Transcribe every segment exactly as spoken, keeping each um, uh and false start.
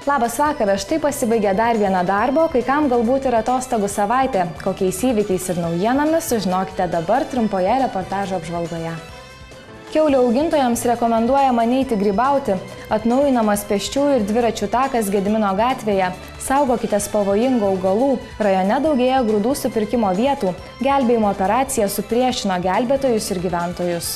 Labas vakaras, štai pasibaigė dar viena darbo, kai kam galbūt yra atostogų savaitė. Kokiais įvykiais ir naujienomis sužinokite dabar trumpoje reportažo apžvalgoje. Kiaulių augintojams rekomenduojama neiti grybauti. Atnaujinamas pėsčiųjų ir dviračių takas Gedimino gatvėje. Saugokitės pavojingų augalų. Rajone daugėja grūdų supirkimo vietų. Gelbėjimo operacija supriešino gelbėtojus ir gyventojus.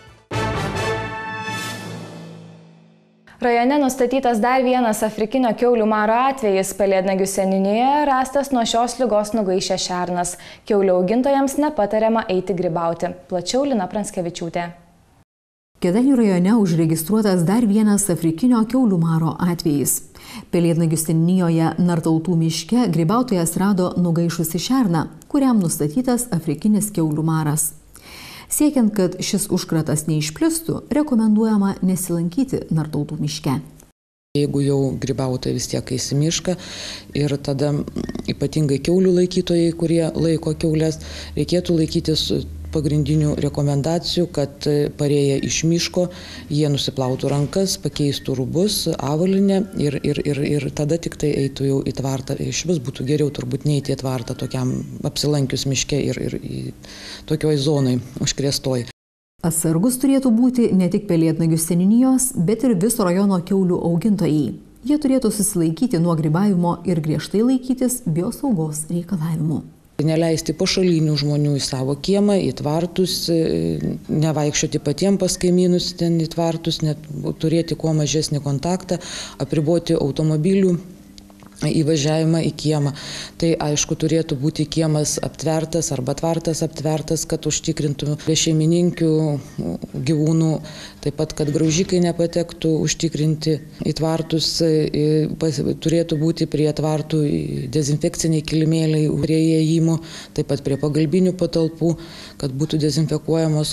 Rajone nustatytas dar vienas afrikinio kiaulių maro atvejis. Pelėdnagių seniūnijoje rastas nuo šios ligos nugaišęs šernas. Kiaulių augintojams nepatariama eiti grybauti. Plačiau Lina Pranskevičiūtė. Kėdainių rajone užregistruotas dar vienas afrikinio kiaulių maro atvejis. Pelėdnagių seniūnijoje Nartautų miške grybautojas rado nugaišusį šerną, kuriam nustatytas afrikinis kiaulių maras. Siekiant, kad šis užkratas neišplistų, rekomenduojama nesilankyti Nartautų miške. Jeigu jau grybautojai vis tiek eis į mišką ir tada ypatingai kiaulių laikytojai, kurie laiko kiaulės, reikėtų laikytis pagrindinių rekomendacijų, kad parėję iš miško jie nusiplautų rankas, pakeistų rūbus, avalynę ir, ir, ir, ir tada tik tai eitų jau į tvartą. Iš vis būtų geriau turbūt neiti į tvartą tokiam apsilankius miške ir, ir į tokioj zonai užkrėstoj. Atsargus turėtų būti ne tik Pelėdnagių seniūnijos, bet ir viso rajono kiaulių augintojai. Jie turėtų susilaikyti nuo grybavimo ir griežtai laikytis biosaugos reikalavimų. Neleisti pašalinių žmonių į savo kiemą, į tvartus, nevaikščioti patiems pas kaimynus ten į tvartus, net turėti kuo mažesnį kontaktą, apriboti automobilių įvažiavimą į kiemą. Tai aišku turėtų būti kiemas aptvertas arba tvartas aptvertas, kad užtikrintų šeimininkių gyvūnų, taip pat, kad graužikai nepatektų, užtikrinti į tvartus, turėtų būti prie tvartų dezinfekciniai kilimėliai prie įėjimų, taip pat prie pagalbinių patalpų, kad būtų dezinfekuojamos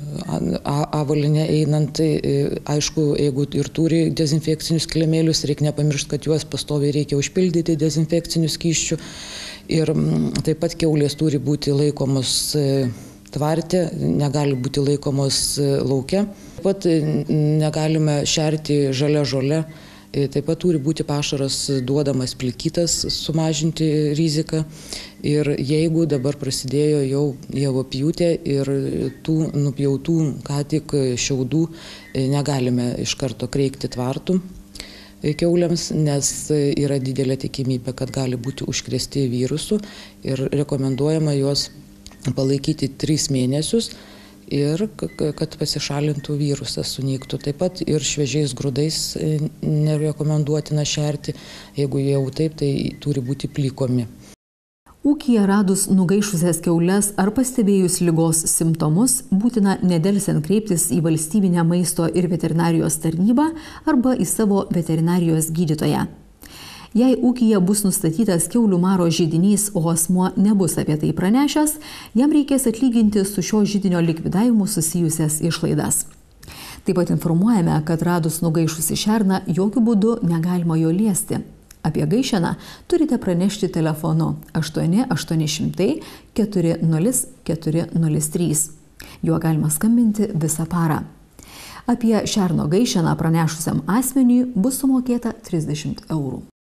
avalinė einant. Aišku, jeigu ir turi dezinfekcinius kilimėlius, reikia nepamiršti, kad juos pastoviai reikia užpildyti. pildyti dezinfekcinių skysčių ir taip pat kiaulės turi būti laikomos tvarte, negali būti laikomos lauke. Taip pat negalime šerti žalia žole, taip pat turi būti pašaras duodamas plikytas, sumažinti riziką. Ir jeigu dabar prasidėjo jau javapjūtė ir tų nupjautų ką tik šiaudų negalime iš karto kreikti tvartų kiauliams, nes yra didelė tikimybė, kad gali būti užkrėsti virusų ir rekomenduojama juos palaikyti tris mėnesius ir kad pasišalintų virusas, sunyktų. Taip pat ir šviežiais grūdais nerekomenduotina šerti, jeigu jau taip, tai turi būti plikomi. Ūkyje radus nugaišusias kiaules ar pastebėjus ligos simptomus, būtina nedelsiant kreiptis į valstybinę maisto ir veterinarijos tarnybą arba į savo veterinarijos gydytoją. Jei ūkyje bus nustatytas kiaulių maro židinys, o asmuo nebus apie tai pranešęs, jam reikės atlyginti su šio židinio likvidavimu susijusias išlaidas. Taip pat informuojame, kad radus nugaišusį šerną, jokių būdų negalima jo liesti. Apie gaišeną turite pranešti telefonu aštuoni aštuoni šimtai keturi nulis keturi nulis trys. Juo galima skambinti visą parą. Apie šerno gaišeną pranešusiam asmeniui bus sumokėta trisdešimt eurų.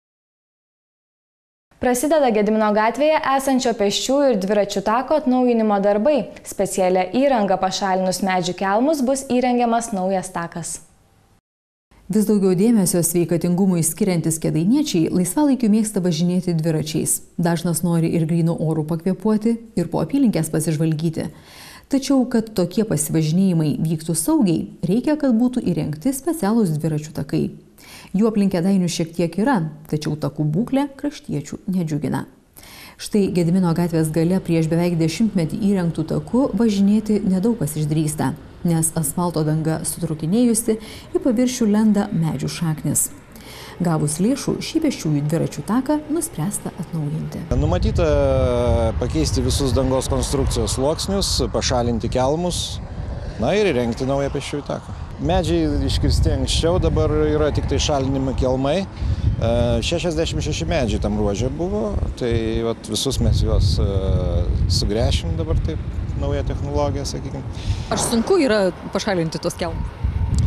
Prasideda Gedimino gatvėje esančio pėsčiųjų ir dviračių tako atnaujinimo darbai. Specialią įrangą pašalinus medžių kelmus bus įrengiamas naujas takas. Vis daugiau dėmesio sveikatingumui skiriantis kėdainiečiai laisvalaikiu mėgsta važinėti dviračiais. Dažnas nori ir grynų orų pakvėpuoti, ir po apylinkės pasižvalgyti. Tačiau, kad tokie pasivažinėjimai vyktų saugiai, reikia, kad būtų įrengti specialūs dviračių takai. Jų aplink Kėdainių šiek tiek yra, tačiau takų būklė kraštiečių nedžiugina. Štai Gedimino gatvės gale prieš beveik dešimtmetį įrengtų takų važinėti nedaug kas išdrįsta, nes asfalto danga sutrukinėjusi, į paviršių lenda medžių šaknis. Gavus lėšų, šį pėsčiųjų dviračių taką nuspręsta atnaujinti. Numatyta pakeisti visus dangos konstrukcijos sluoksnius, pašalinti kelmus, na ir įrengti naują pėsčiųjų taką. Medžiai iškirsti anksčiau, dabar yra tik tai šalinimo kelmai. šešiasdešimt šeši medžiai tam ruože buvo, tai vat, visus mes juos sugręšim dabar taip, nauja technologija, sakykime. Ar sunku yra pašalinti tos kelmus?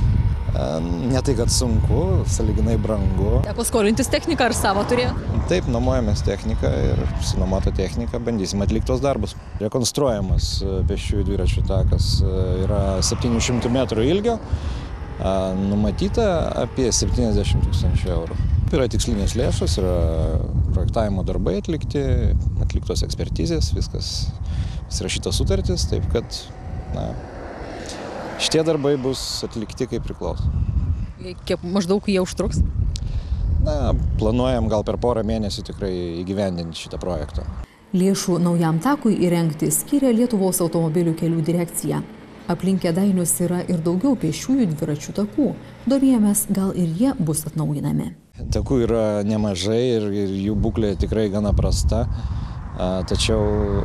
Ne tai, kad sunku, sąlyginai brangu. Teko skolintis techniką ar savo turėti? Taip, nuomojamės techniką ir sunuomotą techniką bandysim atlikti tos darbus. Rekonstruojamas pėsčiųjų dviračių takas yra septynių šimtų metrų ilgio, numatyta apie septyniasdešimt tūkstančių eurų. Yra tikslinės lėšos, yra projektavimo darbai atlikti, atliktos ekspertizės, viskas pasirašytos sutartys, taip kad na, šitie darbai bus atlikti kaip priklauso. Kiek maždaug jie užtruks? Na, planuojam gal per porą mėnesių tikrai įgyvendinti šitą projektą. Lėšų naujam takui įrengti skyrė Lietuvos automobilių kelių direkcija. Aplink Kėdainius yra ir daugiau pėsčiųjų dviračių takų. Domėjomės, gal ir jie bus atnaujinami. Takų yra nemažai ir, ir jų būklė tikrai gana prasta, tačiau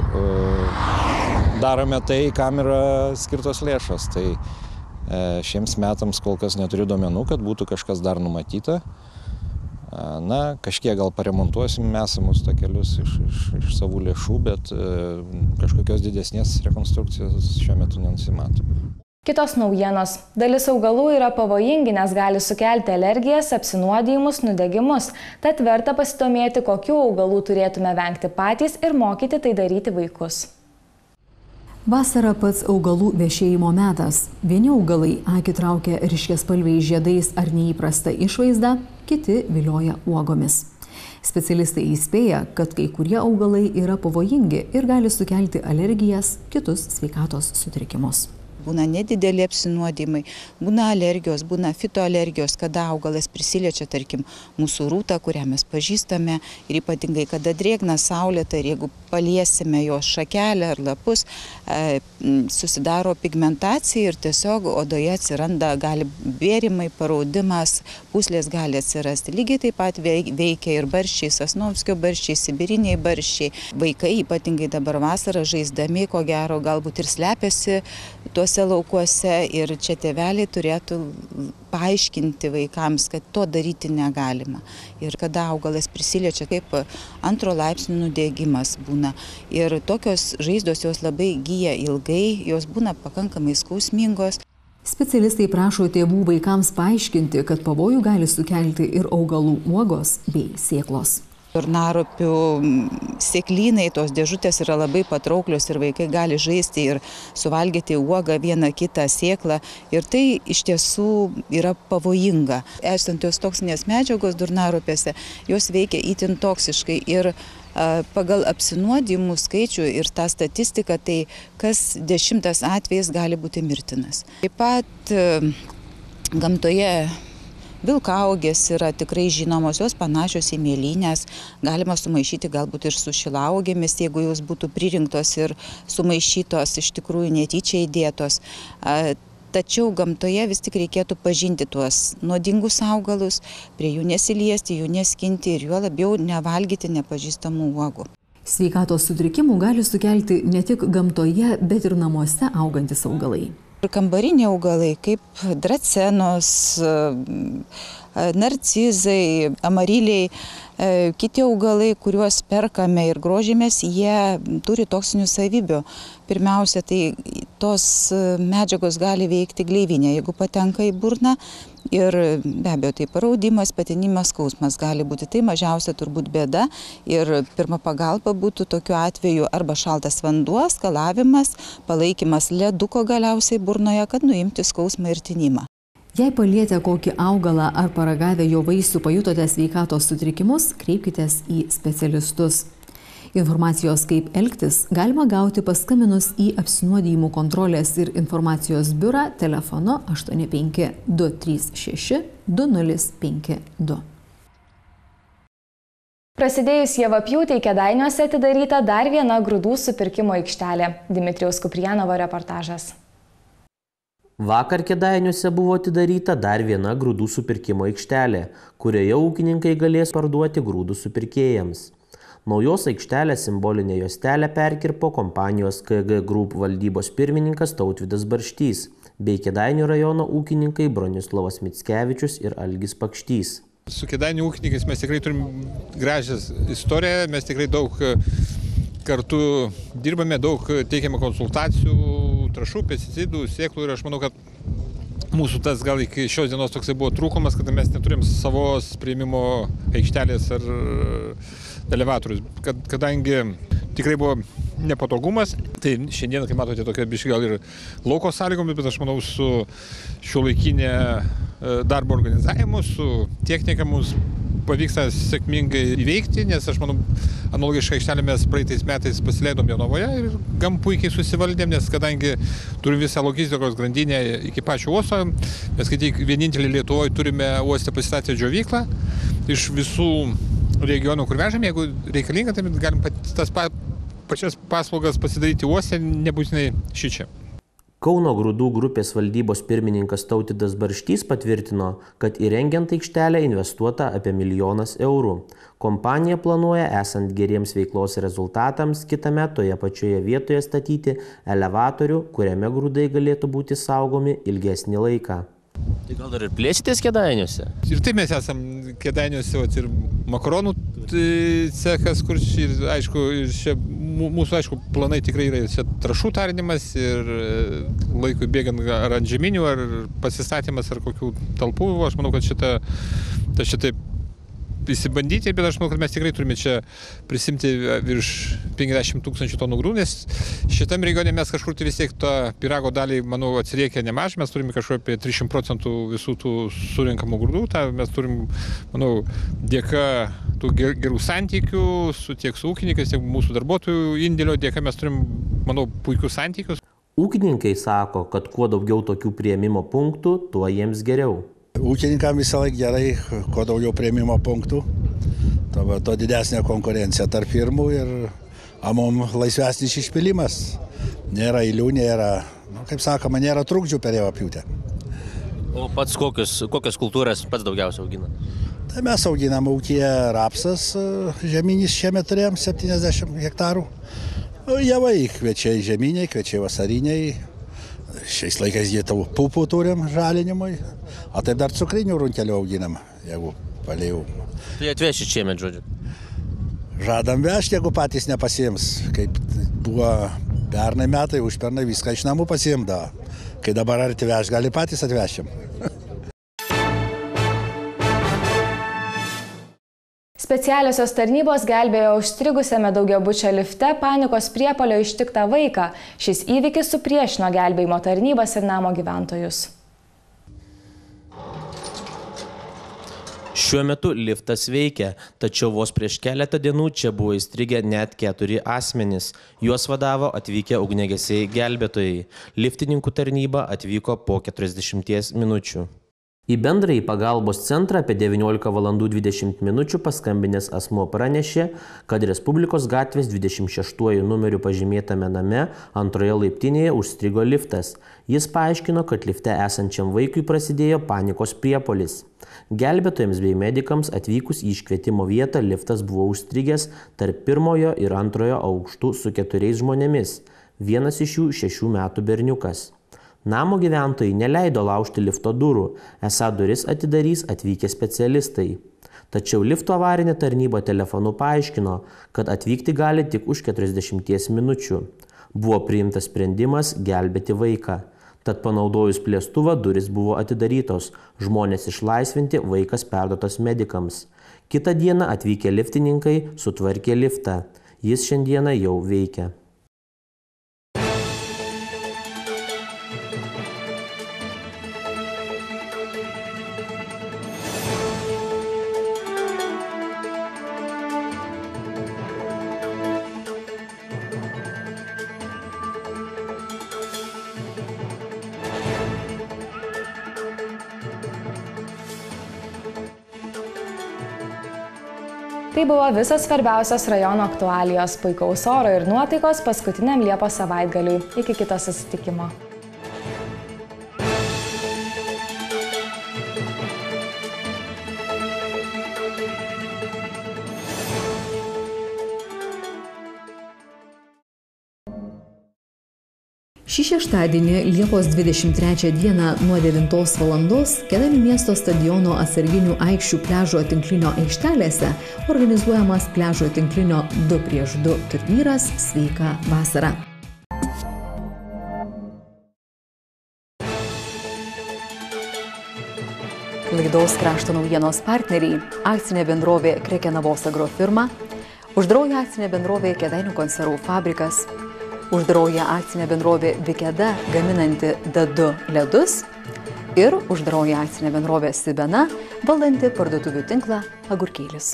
darome tai, kam yra skirtos lėšos. Tai šiems metams kol kas neturiu duomenų, kad būtų kažkas dar numatyta. Na, kažkiek gal paremontuosim esamus takelius iš, iš, iš savų lėšų, bet kažkokios didesnės rekonstrukcijos šiuo metu nenusimato. Kitos naujienos. Dalis augalų yra pavojingi, nes gali sukelti alergijas, apsinuodijimus, nudegimus. Tad verta pasidomėti, kokių augalų turėtume vengti patys ir mokyti tai daryti vaikus. Vasara pats augalų vešėjimo metas. Vieni augalai akį traukia ryškiaspalviais žiedais ar neįprasta išvaizda, kiti vilioja uogomis. Specialistai įspėja, kad kai kurie augalai yra pavojingi ir gali sukelti alergijas, kitus sveikatos sutrikimus. Būna nedideli apsinuodimai, būna alergijos, būna fitoalergijos, kada augalas prisiliečia, tarkim, mūsų rūtą, kurią mes pažįstame, ir ypatingai, kada drėgna, saulėta, ir jeigu paliesime jos šakelę ar lapus, e, susidaro pigmentacija ir tiesiog odoje atsiranda, gali bėrimai, paraudimas, pūslės gali atsirasti. Lygiai taip pat veikia ir barščiai, Sosnovskio barščiai, sibiriniai barščiai. Vaikai, ypatingai dabar vasarą žaisdami, ko gero, galbūt ir slepiasi tuos laukuose ir čia tėveliai turėtų paaiškinti vaikams, kad to daryti negalima. Ir kada augalas prisiliečia, kaip antro laipsnio nudegimas būna. Ir tokios žaizdos jos labai gyja ilgai, jos būna pakankamai skausmingos. Specialistai prašo tėvų vaikams paaiškinti, kad pavojų gali sukelti ir augalų uogos bei sėklos. Durnaropių sėklynai, tos dėžutės yra labai patrauklios ir vaikai gali žaisti ir suvalgyti uogą, vieną kitą sėklą. Ir tai iš tiesų yra pavojinga. Esant jos toksinės medžiagos durnaropėse, jos veikia itin toksiškai ir a, pagal apsinuodimų skaičių ir tą statistiką, tai kas dešimtas atvejis gali būti mirtinas. Taip pat a, gamtoje vilkauogės yra tikrai žinomos, jos panašios į mėlynės, galima sumaišyti galbūt ir su šilauogėmis, jeigu jos būtų pririnktos ir sumaišytos, iš tikrųjų netyčia įdėtos. Tačiau gamtoje vis tik reikėtų pažinti tuos nuodingus augalus, prie jų nesiliesti, jų neskinti ir juo labiau nevalgyti nepažįstamų uogų. Sveikatos sutrikimų gali sukelti ne tik gamtoje, bet ir namuose augantis augalai. Kambariniai augalai, kaip dracenos, narcizai, amaryliai, kiti augalai, kuriuos perkame ir grožimės, jie turi toksinių savybių. Pirmiausia, tai tos medžiagos gali veikti gleivinę, jeigu patenka į burną. Ir be abejo, tai paraudimas, patinimas, skausmas gali būti. Tai mažiausia turbūt bėda. Ir pirma pagalba būtų tokiu atveju arba šaltas vanduo, skalavimas, palaikymas leduko galiausiai burnoje, kad nuimti skausmą ir tinimą. Jei palietę kokį augalą ar paragavę jo vaisių pajutote sveikatos sutrikimus, kreipkitės į specialistus. Informacijos, kaip elgtis, galima gauti paskambinus į apsinuodijimų kontrolės ir informacijos biurą telefonu aštuoni penki du trys šeši du nulis penki du. Prasidėjus javapjūtei Kėdainiuose atidaryta dar viena grūdų supirkimo aikštelė. Dimitrijaus Kuprianovo reportažas. Vakar Kėdainiuose buvo atidaryta dar viena grūdų supirkimo aikštelė, kurioje ūkininkai galės parduoti grūdų supirkėjams. Naujos aikštelės simbolinę juostelę perkirpo kompanijos K G Group valdybos pirmininkas Tautvydas Barštys bei Kėdainių rajono ūkininkai Bronislavas Mickevičius ir Algis Pakštys. Su Kėdainių ūkininkais mes tikrai turim gražią istoriją, mes tikrai daug kartu dirbame, daug teikiame konsultacijų, trąšų, pesticidų, sėklų ir aš manau, kad mūsų tas gal iki šios dienos toksai buvo trūkumas, kad mes neturim savos priėmimo aikštelės ar elevatorius. Kad, kadangi tikrai buvo nepatogumas, tai šiandien, kai matote, tokia biškai gal ir lauko sąlygomis, bet aš manau, su šiuolaikinė darbo organizavimu, su technika mums pavyksta sėkmingai įveikti, nes aš manau, analogišką aikštelę mes praeitais metais pasileidom Jonavoje ir gan puikiai susivaldėm, nes kadangi turim visą logistikos grandinę iki pačio uosto, mes kaip tik vienintelį Lietuvoje turime uoste pasistatę džiovyklą iš visų regionų, kur vežam, jeigu reikalinga, tai galim tas pa, pačias paslaugas pasidaryti uoste, nebūtinai šičia. Kauno grūdų grupės valdybos pirmininkas Tautvydas Barštys patvirtino, kad įrengiant aikštelę investuota apie milijonas eurų. Kompanija planuoja, esant geriems veiklos rezultatams, kitąmet toje pačioje vietoje statyti elevatorių, kuriame grūdai galėtų būti saugomi ilgesnį laiką. Tai gal dar ir plėsitės Kėdainiuose? Ir taip mes esam Kėdainiuose, vat, ir makaronų cechas, kur ir, aišku, ir čia mūsų, aišku, planai tikrai yra čia trąšų tarinimas ir laikui bėgant ar ant žeminių, ar pasistatymas, ar kokių talpų. Aš manau, kad šitą, šitą įsibandyti, bet aš manau, kad mes tikrai turime čia prisimti virš penkiasdešimt tūkstančių tonų grūdų, nes šitam regione mes kažkur tai vis tiek tą pyrago dalį, manau, atsiriekia nemažai, mes turime kažkur apie trisdešimt procentų visų tų surinkamų grūdų, tą mes turim, manau, dėka tų gerų santykių su tiek su ūkininkais, tiek mūsų darbuotojų indėlio dėka mes turim, manau, puikius santykius. Ūkininkai sako, kad kuo daugiau tokių priėmimo punktų, tuo jiems geriau. Ūkininkam visą laiką gerai, kuo daugiau priėmimo punktų, to, to didesnė konkurencija tarp firmų ir mum laisvesnis išpilimas. Nėra eilių, nėra, nu, kaip sakoma, nėra trukdžių per javapjūtę. O pats kokius, kokias kultūras pats daugiausiai augina? Tai mes auginam ūkyje rapsas, žeminis šiemet turėjom septyniasdešimt hektarų. Javai, kviečiai žeminiai, kviečiai vasariniai. Šiais laikais jie tavo pupų turim žalinimui, o taip dar cukrinių runkelių auginam, jeigu palėjau. Tai atvešit šiemet, žodžiu? Žadam vežti, jeigu patys nepasiims. Kaip buvo pernai metai, už pernai viską iš namų pasiimdavo. Kai dabar arti veš, gali patys atvešim. Specialiosios tarnybos gelbėjo užstrigusiame daugiabučio lifte panikos priepuolio ištiktą vaiką. Šis įvykis supriešino gelbėjimo tarnybas ir namo gyventojus. Šiuo metu liftas veikia, tačiau vos prieš keletą dienų čia buvo įstrigę net keturi asmenys. Juos vadavo atvykę ugniagesiai gelbėtojai. Liftininkų tarnyba atvyko po keturiasdešimties minučių. Į bendrąjį pagalbos centrą apie devyniolika valandų dvidešimt minučių paskambinęs asmuo pranešė, kad Respublikos gatvės dvidešimt šeštuoju numeriu pažymėtame name antroje laiptinėje užstrigo liftas. Jis paaiškino, kad lifte esančiam vaikui prasidėjo panikos priepuolis. Gelbėtojams bei medikams atvykus į iškvietimo vietą liftas buvo užstrigęs tarp pirmojo ir antrojo aukštų su keturiais žmonėmis. Vienas iš jų šešių metų berniukas. Namo gyventojai neleido laužti lifto durų, esą duris atidarys atvykę specialistai. Tačiau lifto avarinė tarnyba telefonu paaiškino, kad atvykti gali tik už keturiasdešimties minučių. Buvo priimtas sprendimas gelbėti vaiką. Tad panaudojus plėstuvą duris buvo atidarytos, žmonės išlaisvinti, vaikas perduotas medikams. Kitą dieną atvykę liftininkai sutvarkė liftą. Jis šiandieną jau veikia. Tai buvo visos svarbiausios rajono aktualijos, puikaus oro ir nuotaikos paskutiniam Liepos savaitgaliui. Iki kito susitikimo. Šį šeštadienį, Liepos dvidešimt trečią dieną nuo devintos valandos Kėdainių miesto stadiono Atsarginių aikščių pliažo tinklinio aikštelėse organizuojamas pliažo tinklinio du prieš du turnyras Sveika vasara. Laidos krašto naujienos partneriai – akcinė bendrovė Krekenavos agrofirma, uždaroji akcinė bendrovė Kėdainių konservų fabrikas, uždaroji akcinė bendrovė Vikeda gaminanti D du ledus ir uždaroji akcinė bendrovė Sibena valdanti parduotuvių tinklą Agurkėlis.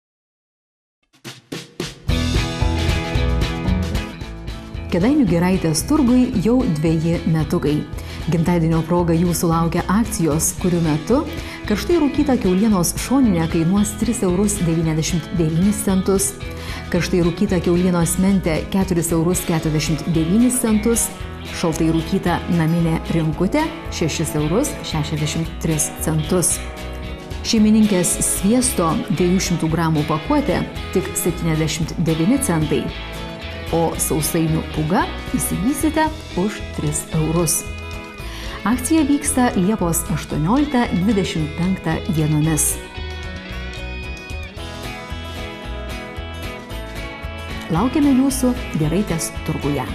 Kėdainių Giraitės turgui jau dveji metukai. Gimtadienio proga jūsų laukia akcijos, kurių metu karštai rūkyta kiaulienos šoninė kainuos tris eurus devyniasdešimt devynis centus, karštai rūkyta kiaulienos mentė keturis eurus keturiasdešimt devynis centus, šaltai rūkyta naminė rinkutė šešis eurus šešiasdešimt tris centus. Šeimininkės sviesto dviejų šimtų gramų pakuotė tik septyniasdešimt devyni centai, o sausainių pūga įsigysite už tris eurus. Akcija vyksta Liepos aštuonioliktą dvidešimt penktą dienomis. Laukiame jūsų Giraitės turguje.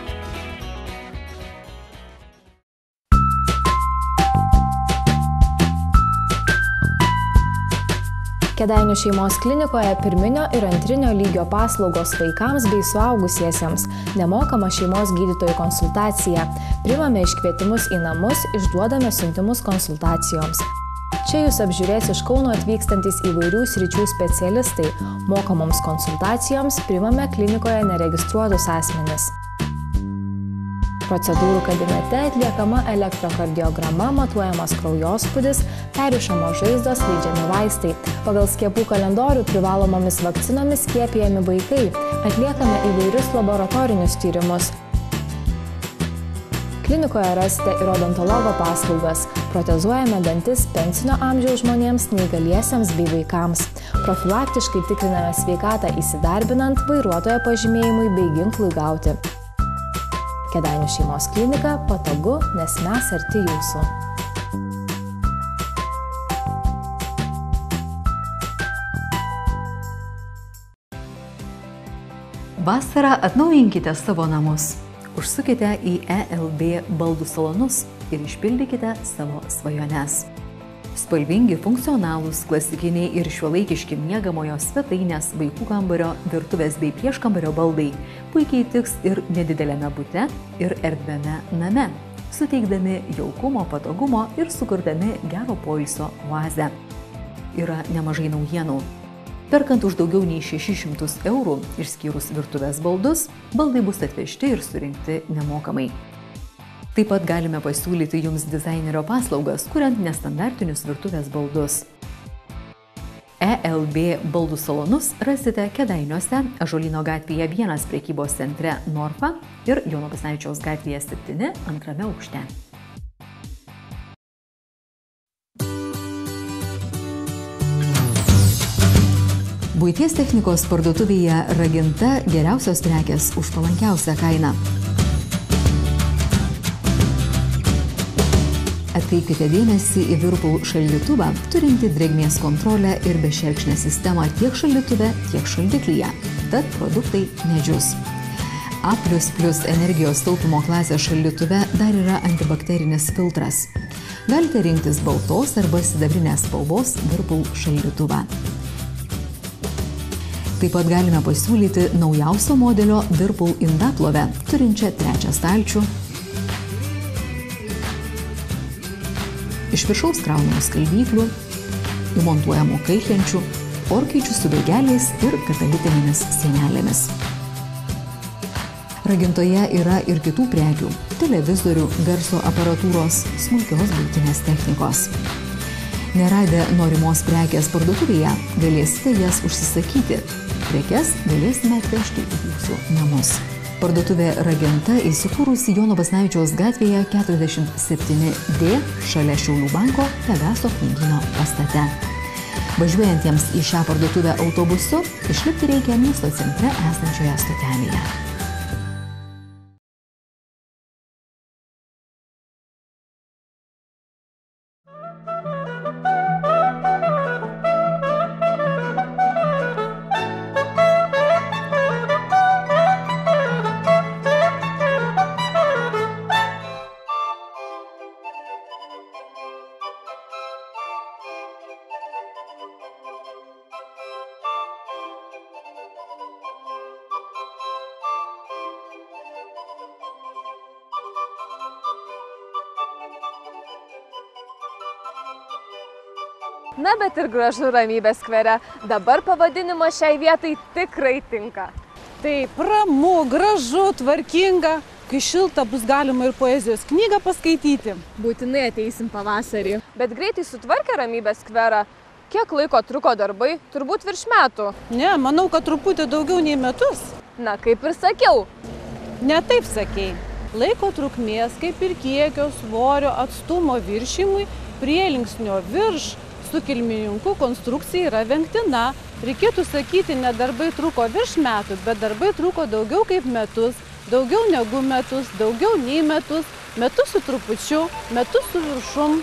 Kėdainių šeimos klinikoje pirminio ir antrinio lygio paslaugos vaikams bei suaugusiesiems, nemokama šeimos gydytojų konsultacija, priimame iškvietimus į namus, išduodame siuntimus konsultacijoms. Čia jūs apžiūrės iš Kauno atvykstantis įvairių sričių specialistai, mokamoms konsultacijoms priimame klinikoje neregistruotus asmenis. Procedūrų kabinete atliekama elektrokardiograma, matuojamas kraujospūdis, perrišamos žaizdos, leidžiami vaistai. Pagal skiepų kalendorių privalomomis vakcinomis skiepijami vaikai. Atliekame įvairius laboratorinius tyrimus. Klinikoje rasite ir odontologo paslaugas. Protezuojame dantis pensinio amžiaus žmonėms, neįgaliesiems bei vaikams. Profilaktiškai tikriname sveikatą įsidarbinant, vairuotojo pažymėjimui bei ginklui gauti. Kėdainių šeimos klinika patogu, nes mes arti jūsų. Vasarą atnaujinkite savo namus. Užsukite į E L B baldų salonus ir išpildykite savo svajones. Spalvingi, funkcionalūs, klasikiniai ir šiuolaikiški miegamojo svetainės, vaikų kambario, virtuvės bei prieškambario baldai puikiai tiks ir nedideliame bute, ir erdviame name, suteikdami jaukumo, patogumo ir sukurdami gero poilsio oazę. Yra nemažai naujienų. Perkant už daugiau nei šešis šimtus eurų, išskyrus virtuvės baldus, baldai bus atvežti ir surinkti nemokamai. Taip pat galime pasiūlyti jums dizainerio paslaugas, kuriant nestandartinius virtuvės baldus. E L B baldų salonus rasite Kėdainiuose, Ąžuolyno gatvėje vienas prekybos centre Norfa ir Jono Basanavičiaus gatvėje septyni antrame aukšte. Buities technikos parduotuvėje Raginta geriausios prekės už palankiausią kainą. Atkreipkite dėmesį į Whirlpool šaldytuvą, turinti drėgmės kontrolę ir bešerkšnę sistemą tiek šaldytuve, tiek šaldiklyje. Tad produktai nedžius. A plus plus energijos taupymo klasės šaldytuve dar yra antibakterinis filtras. Galite rinktis baltos arba sidabrinės spalvos Whirlpool šaldytuvą. Taip pat galime pasiūlyti naujausio modelio Whirlpool indaplovę, turinčią trečią stalčių, iš viršaus kraunamų skalbyklių, įmontuojamų kaitlenčių, orkaičių su daigeliais ir katalitinėmis sienelėmis. Ragintoje yra ir kitų prekių – televizorių, garso aparatūros, smulkios buitinės technikos. Neradę norimos prekės parduotuvėje, galėsite jas užsisakyti. Prekes galėsime atvežti į jūsų namus. Parduotuvė Raginta įsikūrusi Jono Basanavičiaus gatvėje keturiasdešimt septyni D šalia Šiaulių banko Pegaso knygyno pastate. Važiuojantiems į šią parduotuvę autobusu išlipti reikia miesto centre esančioje stotelėje. Na, bet ir gražu Ramybės skvere. Dabar pavadinimas šiai vietai tikrai tinka. Taip, ramu, gražu, tvarkinga. Kai šilta, bus galima ir poezijos knygą paskaityti. Būtinai ateisim pavasarį. Bet greitai sutvarkė Ramybės skverą. Kiek laiko truko darbai? Turbūt virš metų. Ne, manau, kad truputį daugiau nei metus. Na, kaip ir sakiau. Ne taip sakei. Laiko trukmės, kaip ir kiekio, svorio, atstumo viršimui, prielinksnio virš, su kilmininku konstrukcija yra vengtina. Reikėtų sakyti, ne darbai truko virš metų, bet darbai truko daugiau kaip metus, daugiau negu metus, daugiau nei metus, metus su trupučiu, metus su viršum.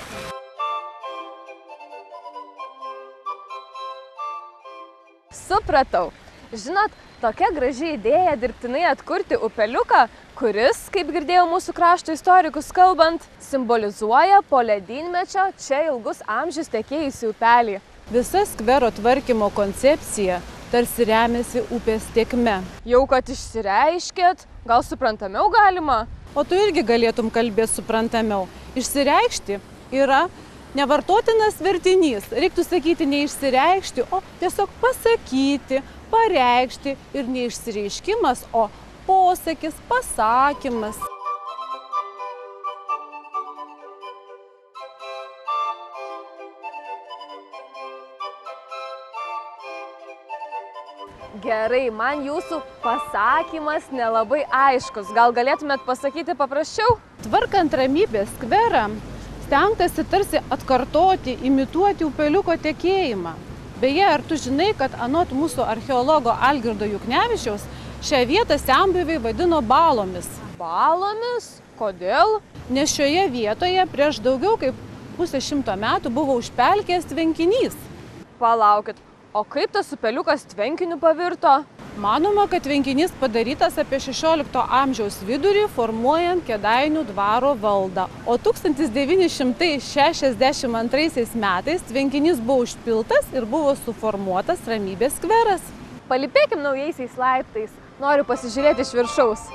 Supratau. Žinot, tokia graži idėja dirbtinai atkurti upeliuką, kuris, kaip girdėjau mūsų krašto istorikus kalbant, simbolizuoja po ledynmečio čia ilgus amžius tekėjusį upelį. Visa skvero tvarkymo koncepcija tarsi remiasi upės tėkme. Jau kad išsireiškėt, gal suprantamiau galima? O tu irgi galėtum kalbėti suprantamiau. Išsireikšti yra nevartotinas vertinys. Reiktų sakyti ne išsireikšti, o tiesiog pasakyti, pareikšti ir ne išsireiškimas, o posakis, pasakymas. Gerai, man jūsų pasakymas nelabai aiškus. Gal galėtumėt pasakyti paprasčiau? Tvarkant Ramybės skverą, stengtasi tarsi atkartoti, imituoti upeliuko tekėjimą. Beje, ar tu žinai, kad anot mūsų archeologo Algirdo Juknevičiaus šią vietą senbuviai vadino balomis? Balomis? Kodėl? Nes šioje vietoje prieš daugiau kaip pusę šimto metų buvo užpelkėjęs tvenkinys. Palaukit, o kaip tas upeliukas tvenkiniu pavirto? Manoma, kad tvenkinys padarytas apie šešiolikto amžiaus vidurį, formuojant Kėdainių dvaro valdą. O tūkstantis devyni šimtai šešiasdešimt antraisiais metais tvenkinys buvo užpiltas ir buvo suformuotas Ramybės skveras. Palipėkim naujaisiais laiptais. Noriu pasižiūrėti iš viršaus.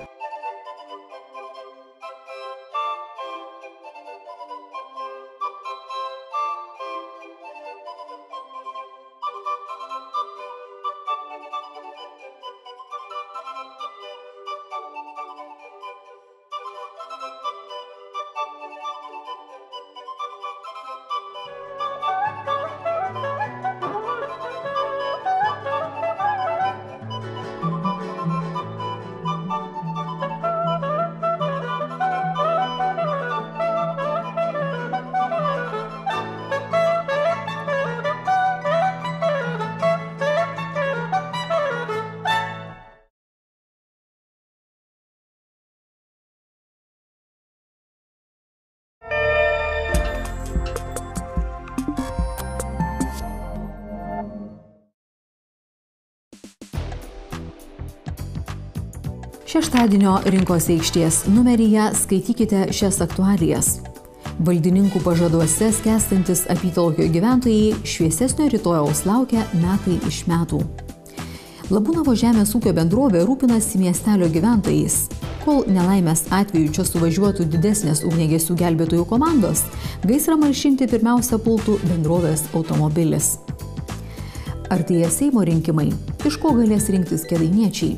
Šeštadienio rinkos aikštės numeryje skaitykite šias aktualijas. Valdininkų pažaduose skęstantis Apytalkio gyventojai šviesesnio rytojaus laukia metai iš metų. Labūnavo žemės ūkio bendrovė rūpinasi miestelio gyventojais. Kol nelaimės atveju čia suvažiuotų didesnės ugniagesių gelbėtojų komandos, gaisrą malšinti pirmiausia pultų bendrovės automobilis. Artėja Seimo rinkimai. Iš ko galės rinktis kėdainiečiai?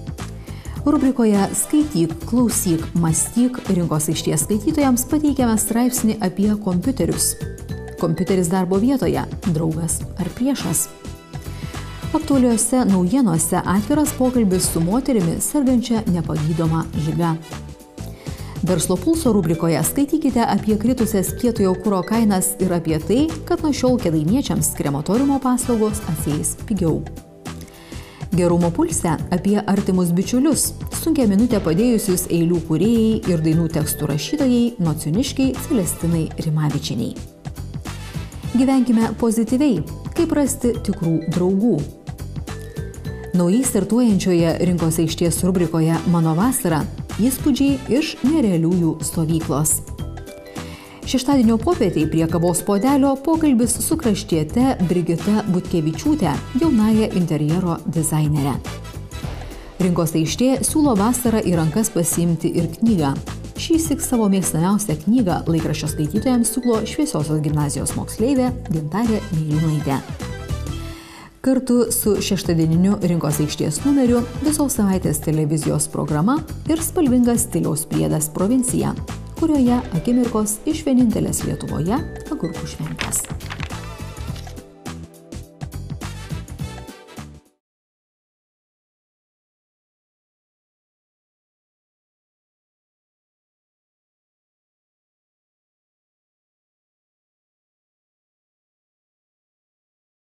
Rubrikoje Skaityk, klausyk, mąstyk rinkos aikštės skaitytojams pateikiame straipsnį apie kompiuterius. Kompiuteris darbo vietoje – draugas ar priešas? Aktualiuose naujienose atviras pokalbis su moterimi sergančia nepagydoma liga. Verslo pulso rubrikoje skaitykite apie kritusias kietojo kuro kainas ir apie tai, kad nuo šiol kėdainiečiams krematoriumo paslaugos atsieis pigiau. Gerumo pulse apie artimus bičiulius, sunkia minutę padėjusius eilių kūrėjai ir dainų tekstų rašytojai Nociuniškiai Celestinai Rimavičieniai. Gyvenkime pozityviai, kaip rasti tikrų draugų. Naujai startuojančioje rinkos aikštės rubrikoje Mano vasara įspūdžiai iš nerealiųjų stovyklos. Šeštadienio popietėj prie kavos puodelio pokalbis su kraštiete Brigita Butkevičiūte, jaunąja interjero dizainerė. Rinkos aikštė siūlo vasarą į rankas pasiimti ir knygą. Šįsyk savo mėgstamiausią knygą laikraščio skaitytojams siūlo Šviesiosios gimnazijos moksleivė Gintarė Meiliūnaitė. Kartu su šeštadieniniu Rinkos aikštės numeriu visos savaitės televizijos programa ir spalvingas stiliaus priedas Provincija, kurioje akimirkos iš vienintelės Lietuvoje agurkų šventės.